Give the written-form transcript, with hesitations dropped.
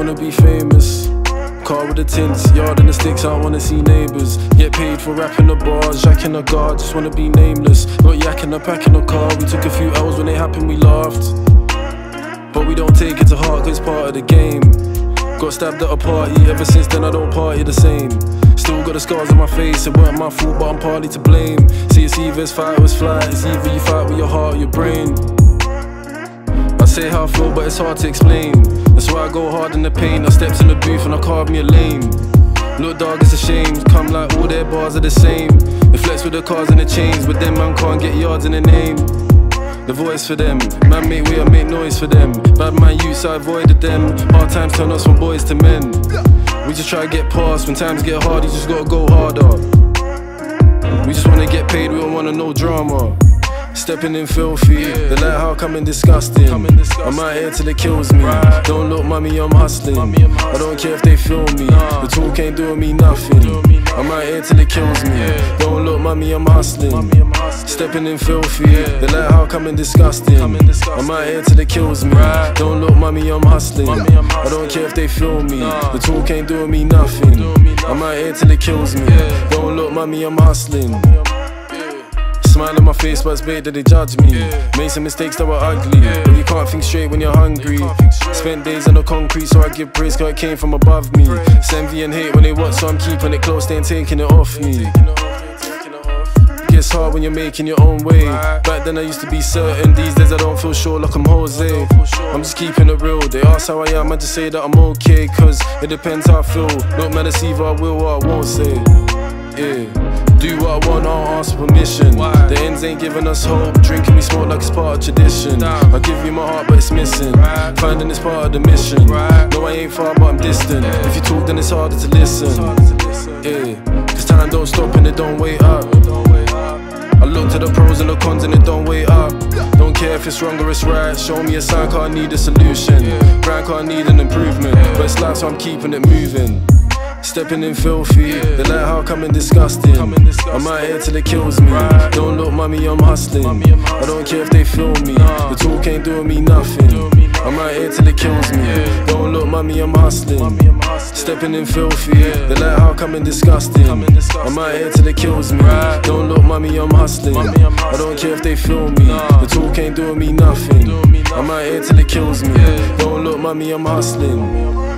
wanna be famous. Car with the tints, yard and the sticks, I wanna see neighbours. Get paid for rapping the bars, jacking the guard, just wanna be nameless. Got yak in the pack in the car, we took a few hours when it happened, we laughed. But we don't take it to heart, cause it's part of the game. Got stabbed at a party, ever since then I don't party the same. Still got the scars on my face, it weren't my fault but I'm partly to blame. See, it's either it's fight or it's flight, it's either you fight with your heart or your brain. I say how I feel but it's hard to explain. That's why I go hard in the pain. I stepped in the booth and I carved me a lane. Look dog, it's a shame, come like all their bars are the same. They flex with the cars and the chains, but them man can't get yards in the name. The voice for them, man make way, I make noise for them. Bad man youths, I avoided them. Hard times turn us from boys to men. We just try to get past, when times get hard you just gotta go harder. We just wanna get paid, we don't wanna no drama. Stepping in filthy, the light how coming disgusting. I'm out here till it kills me. Don't look mummy, I'm hustling. I don't care if they feel me, the talk ain't doing me nothing. I'm out here till it kills me. Don't look mummy, I'm hustling. Stepping in filthy, the light how coming disgusting. I'm out here till it kills me. Don't look mummy, I'm hustling. I don't care if they feel me, the talk ain't doing me nothing. I'm out here till it kills me. Don't look mummy, I'm hustling. Smile on my face, but it's bait that they judge me. Made some mistakes that were ugly, but you can't think straight when you're hungry. Spent days on the concrete, so I give praise cause it came from above me. It's envy and hate when they watch, so I'm keeping it close, they ain't taking it off me. It gets hard when you're making your own way. Back then I used to be certain, these days I don't feel sure like I'm Jose. I'm just keeping it real, they ask how I am, I just say that I'm okay. Cause it depends how I feel, don't matter see if I will or I won't say. Yeah. Do what I want, I don't ask for permission. The ends ain't giving us hope, drinking we smoke like it's part of tradition. I give you my heart but it's missing, finding it's part of the mission. No, I ain't far but I'm distant, if you talk then it's harder to listen. Yeah, cause time don't stop and it don't wait up. I look to the pros and the cons and it don't wait up. Don't care if it's wrong or it's right, show me a sign cause I need a solution. Brand cause I need an improvement, but it's life so I'm keeping it moving. Stepping in filthy, the light how coming disgusting. I'm out here till it kills me. Don't look mummy, I'm hustling. I don't care if they feel me, the talk ain't doing me nothing. I'm out here till it kills me. Don't look mummy, I'm hustling. Stepping in filthy, the light how coming disgusting. I'm out here till it kills me. Don't look mummy, I'm hustling. I don't care if they feel me, the talk ain't doing me nothing. I'm out here till it kills me. Don't look mummy, I'm hustling.